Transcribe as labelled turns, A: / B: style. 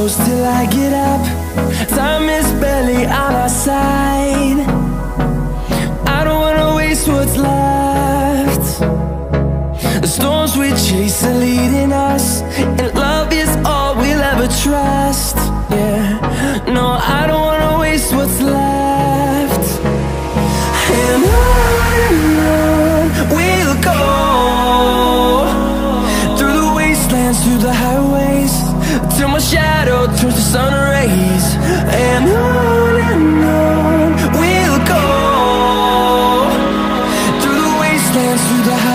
A: close till I get up. Time is barely on our side. I don't wanna waste what's left. The storms we chase are leading us, and love is all we'll ever trust. Yeah, no, I don't wanna waste what's left. And on we'll go, through the wastelands, through the highways, till my shadow turns to sun rays. And on we'll go, through the wastelands, through the highways.